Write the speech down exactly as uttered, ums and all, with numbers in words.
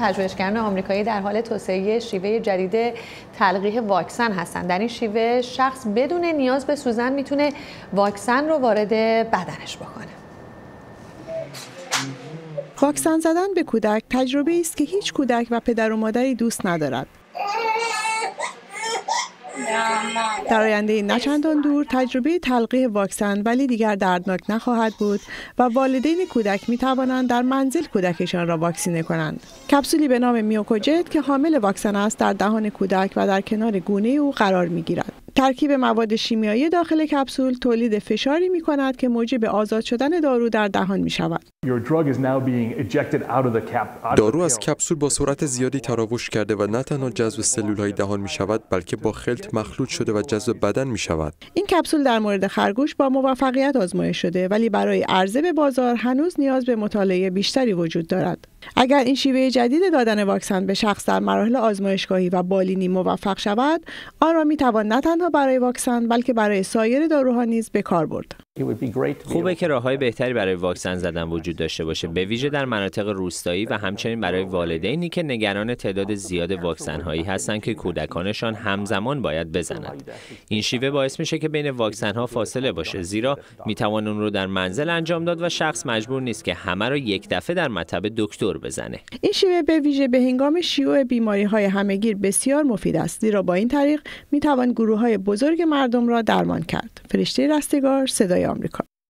پژوهشگران آمریکایی در حال توسعه شیوه جدید تلقیح واکسن هستند. در این شیوه شخص بدون نیاز به سوزن میتونه واکسن رو وارد بدنش بکنه. واکسن زدن به کودک تجربه است که هیچ کودک و پدر و مادری دوست ندارد. در آینده نه چندان دور تجربه تلقیح واکسن ولی دیگر دردناک نخواهد بود و والدین کودک می توانند در منزل کودکشان را واکسینه کنند. کپسولی به نام میوکوجت که حامل واکسن است در دهان کودک و در کنار گونه او قرار می گیرد. ترکیب مواد شیمیایی داخل کپسول تولید فشاری می کند که موجب آزاد شدن دارو در دهان می شود. دارو از کپسول با سرعت زیادی تراوش کرده و نه تنها جذب سلولهای دهان می شود بلکه با خلط مخلوط شده و جذب بدن می شود. این کپسول در مورد خرگوش با موفقیت آزمایش شده ولی برای عرضه به بازار هنوز نیاز به مطالعه بیشتری وجود دارد. اگر این شیوه جدید دادن واکسن به شخص در مراحل آزمایشگاهی و بالینی موفق شود، آن را می توان نه تنها برای واکسن بلکه برای سایر داروها نیز به کار برد. خوبه که راه‌های بهتری برای واکسن زدن وجود داشته باشه، به ویژه در مناطق روستایی و همچنین برای والدینی که نگران تعداد زیاد واکسن‌هایی هستند که کودکانشان همزمان باید بزنند. این شیوه باعث میشه که بین واکسن‌ها فاصله باشه، زیرا میتوان اون رو در منزل انجام داد و شخص مجبور نیست که همه رو یک دفعه در مطب دکتر بزنه. این شیوه به ویژه به هنگام شیوع بیماری‌های همه‌گیر بسیار مفید است، زیرا با این طریق میتوان گروه‌های بزرگ مردم را درمان کرد. فرشته رستگار، صدای آمریکا.